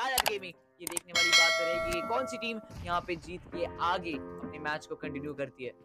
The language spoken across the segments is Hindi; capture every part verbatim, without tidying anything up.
Skylight gaming. ये देखने वाली बात रहेगी कौन सी टीम यहाँ पे जीत के आगे अपने मैच को कंटिन्यू करती है।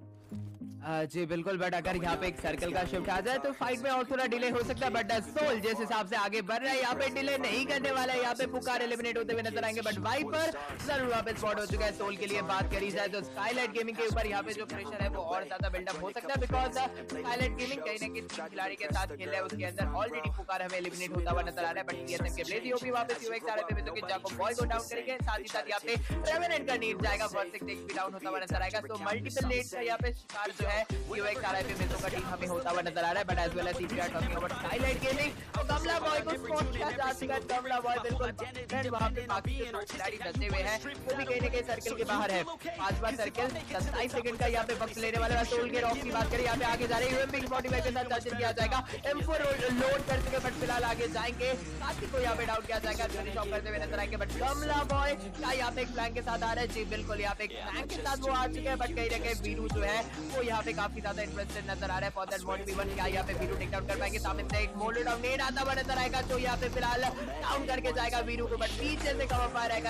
जी बिल्कुल, बट अगर यहाँ पे एक सर्कल का शिफ्ट आ जाए तो फाइट में और थोड़ा डिले हो सकता है, बट सोल जिस हिसाब से आगे बढ़ रहा है यहाँ पे डिले नहीं करने वाला है। यहाँ पे पुकार एलिमिनेट होते हुए नजर आएंगे, बट वाइपर जरूर वहाँ पे स्पॉट हो चुका है। सोल के लिए बात करी जाए तो स्काईलाइट गेमिंग के ऊपर यहाँ पे जो प्रेशर है वो और ज्यादा बिल्डअप हो सकता है, बिकॉज स्काईलाइट गेमिंग कहीं ना कहीं खिलाड़ी के साथ खेल रहा है, उसके अंदर ऑलरेडी पुकार हमें एलिमिनेट होता हुआ नजर आ रहा है। बट टीएसएम के ब्लेजी ओपी वापस यूएक्स आ रहे थे कि जाको बॉय को डाउन करेंगे, साथ ही साथ यहाँ पे रेवेनेंट का नीड जाएगा, वर्सेस टेक्स भी डाउन होता हुआ नजर आएगा। तो मल्टीपल लेट्स का यहाँ पे शिकार जो है यूएक्स आ रहा है, मिजो का टीम हमें होता हुआ नजर आ रहा है, but as well as CPR talking about Skylight Gaming. तो गमला बॉय को स्पॉट किया जा चुका है, गमला बॉय बिल्कुल फ्रेंड वहां पे बाकी के दो खिलाड़ी फंसे हुए हैं, वो भी कहीं ना कहीं सर्कल के बाहर है। पांचवा सर्कल सत्ताईस सेकंड का यहाँ पे वक्त लेने वाला है। सोल के रॉक की बात करें, यहाँ पे आगे जा रहे हैं यूएमपी फोर्टी के साथ चार्जर किया जाएगा, एम फोर लोड कर चुके, बट फिलहाल आगे जाएंगे, साथी को यहाँ पे डाउन किया जाएगा, फिनिश ऑफ करते हुए नजर आएंगे। बट गमला बॉय का यहाँ पे एक फ्लैंक के साथ आ रहा है, जी बिल्कुल यहाँ पे एक फ्लैंक के साथ वो आ चुके हैं, बट कहीं ना कहीं वीरू जो है वो यहाँ पे काफी ज्यादा इंटरेस्टेड नजर आ रहा है। For that one v one क्या यहाँ पे वीरू टेक डाउन कर पाएंगे, सामने से एक मोलो डाउन नेट आता हुआ नजर आएगा, तो यहाँ पे फिलहाल डाउन करके जाएगा वीरू को, बट पीछे से कवर फायर रहेगा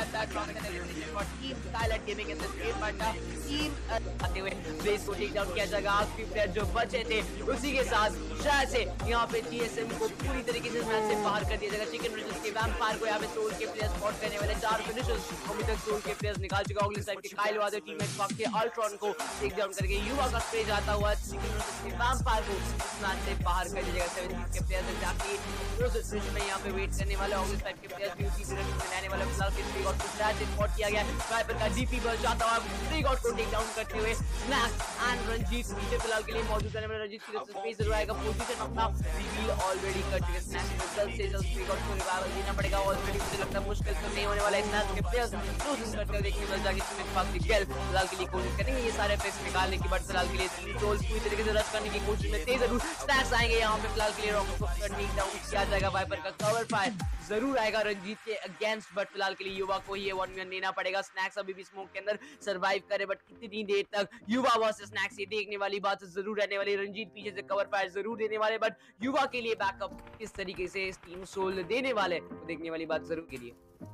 team Skylight Gaming in this game. But team आते हुए बेस को टेक डाउन किया जाएगा, आखिरी प्लेयर जो बचे थे उसी के साथ शायद से यहाँ पे टीएसएम को पूरी तरीके से मैच से बाहर कर दिया जाएगा। चिकन रिजल्ट के वैम्पायर को यहाँ पे सोल के प्लेयर्स स्पॉट करने वाले चार फिनिशर्स अभी तक सोल के प्लेयर्स निकाल चुका है। अगली साइड के काइल वादे टीममेट पक के अल्ट्रॉन को टेक डाउन करके युवा का स्टेज आता हुआ चिकन रिजल्ट के वैम्पायर को इस मैच से बाहर कर दिया जाएगा। सेवन के प्लेयर्स एग्जैक्टली वो सिचुएशन में यहाँ पे वेट करने वाले अगली साइड के प्लेयर्स भी उसी डायरेक्शन में आने वाले। फिलहाल के थ्री गॉड को स्टैच स्पॉट किया गया, वाइपर का डीपी बच जाता हुआ थ्री गॉड को टेक डाउन करते हुए स्नैक एंड रंजीत पीछे फिलहाल के लिए मौजूद रहने वाले रंजीत की स्पेस जरूर आएगा, पोजीशन अपना रिवील ऑलरेडी कर चुके स्नैक को जल्द से जल्द थ्री गॉड को रिवाइवल देना पड़ेगा। ऑलरेडी मुझे लगता है मुश्किल तो नहीं होने वाला है स्नैक के प्लेयर्स कोशिश करते हुए देखने मिल जाएगी स्मिथ पास की गेल फिलहाल के लिए कोशिश करेंगे ये सारे पैसे निकालने की, बट फिलहाल के लिए तीन गोल पूरी तरीके से रश करने की कोशिश में तेज जरूर स्नैक्स आएंगे यहाँ पे। फिलहाल के लिए रॉकेट को टेक डाउन किया जाएगा, वाइपर का कवर फायर जरूर आएगा रंजीत के अगेंस्ट, बट फिलहाल के लिए युवा को ये वन वन लेना पड़ेगा। स्नैक्स अभी भी स्मोक के अंदर सरवाइव करे, बट कितनी देर तक युवा वर्सेस स्नैक्स ये देखने वाली बात जरूर रहने वाली। रंजीत पीछे से कवर फायर जरूर देने वाले, बट युवा के लिए बैकअप किस तरीके से टीम सोल देने वाले तो देखने वाली बात जरूर के लिए।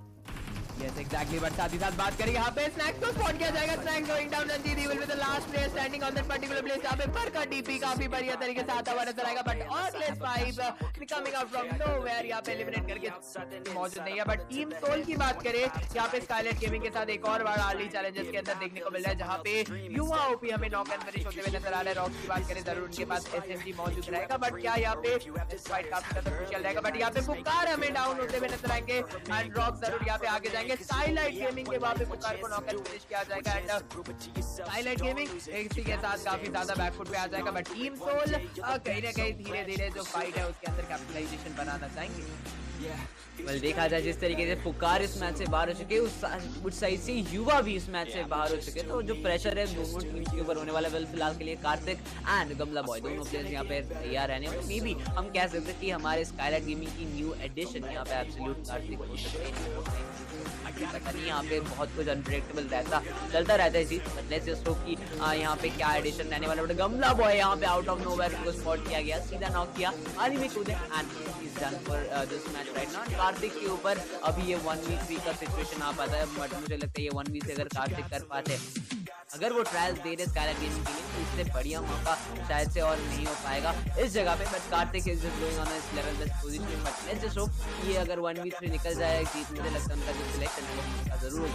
Yes, exactly, but साथ ही साथ बात करें यहाँ पे स्नैक्स को स्पॉट किया जाएगा, snakes going down, Ranjit he will be the last player standing on that particular place. यहाँ पे पर का डीपी काफी बढ़िया तरीके से आता हुआ नजर आएगा, बट ऑर्कलेस five coming out from nowhere यहाँ पे एलिमिनेट करके मौजूद नहीं है। बट टीम सोल की बात करें, यहाँ पे स्काईलाइट गेमिंग के साथ एक और बार अर्ली चैलेंजेस के अंदर देखने को मिल रहा है, जहाँ पे युवा ओपी हमें नॉक एंड फिनिश होते हुए नजर आ रहा है। रॉक की बात करें जरूर उनके पास एसएमजी मौजूद रहेगा, बट क्या यहाँ पे फाइट काफी ज्यादा क्रूशियल रहेगा, बट यहाँ पे पुकार हमें डाउन होते हुए नजर आएंगे एंड रॉक जरूर यहाँ पे आगे जाएंगे। स्काईलाइट गेमिंग के वहां पे पुकार को नॉक आउट फिनिश किया जाएगा एंड स्काईलाइट गेमिंग इसी के साथ काफी ज्यादा बैकफुट पे आ जाएगा, बट टीम सोल कहीं ना कहीं धीरे धीरे जो फाइट है उसके अंदर कैपिटलाइजेशन बनाना चाहेंगे। well, देखा जाए जिस तरीके से पुकार इस मैच से बाहर हो चुके उस उस साइड से युवा भी इस मैच से बाहर हो चुके, तो जो प्रेशर है दोनों टीम्स के ऊपर होने वाला है। फिलहाल के लिए कार्तिक एंड गमला बॉय दोनों प्लेयर्स यहाँ पे तैयार रहने और मे भी हम कह सकते हैं कि हमारे स्काईलाइट गेमिंग की न्यू एडिशन यहाँ पे एब्सोल्यूट कार्तिक हो सकते हैं। पता नहीं यहाँ पे बहुत कुछ अनप्रेडिक्टेबल रहता चलता रहता है चीज, बट लेट्स जस्ट होप कि यहाँ पे क्या एडिशन रहने वाला है। गमला बॉय यहाँ पे आउट ऑफ नोवेयर को स्पॉट किया गया, सीधा नॉक किया, आनी में कूदे and he is done for this match right now. Kartik के ऊपर अभी ये वन वी थ्री का सिचुएशन आ पाता है, बट मुझे लगता है ये वन वी से अगर कार्तिक कर पाते, अगर वो ट्रायल्स दे रहे स्काईलाइट गेमिंग के लिए, तो इससे बढ़िया मौका शायद से और नहीं हो पाएगा इस जगह पे। But Kartik is just going on this level best position, but let's just hope ये अगर वन वी थ्री निकल जाए जीत, मुझे लगता है उनका जो सिलेक्शन है वो जरूर हो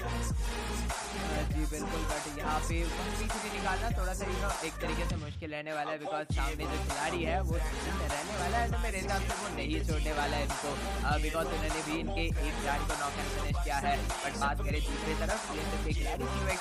जाएगा। जी बिल्कुल, बट यहाँ पे वन वी थ्री निकालना थोड़ा सा यू नो एक तरीके से मुश्किल रहने वाला है, बिकॉज सामने जो खिलाड़ी है वो रहने वाला है, तो मेरे हिसाब से वो नहीं छोड़ने वाला है इनको, बिकॉज उन्होंने भी इनके एक खिलाड़ी को नॉक एंड फिनिश किया है। बट बात करें दूसरी तरफ के खिलाड़ी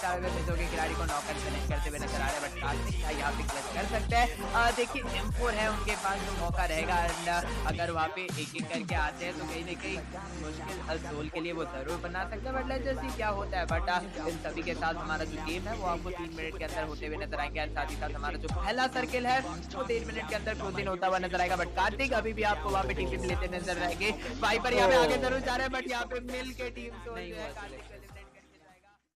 की खिलाड़ी को नॉक एंड फिनिश करते हुए नजर आ रहे हैं, बट कार्तिक यहाँ पे क्लच कर सकते हैं। देखिए एम फोर है उनके पास, जो मौका रहेगा एंड अगर वहाँ पे एक एक करके आते हैं तो कहीं ना कहीं मुश्किल सोल के लिए वो जरूर बना सकते हैं, बट लेट्स जस्ट सी क्या होता है। बट इन सभी के साथ हमारा जो गेम है वो आपको तीन मिनट के अंदर होते हुए नजर आएंगे, साथ ही साथ हमारा जो पहला सर्किल है वो तीन मिनट के अंदर क्लोजिंग होता हुआ नजर आएगा। बट कार्तिक अभी भी आपको वहाँ पे टीम लेते नजर आएंगे, वाइपर यहाँ पे आगे जरूर जा रहे हैं, बट यहाँ पे मिल के टीम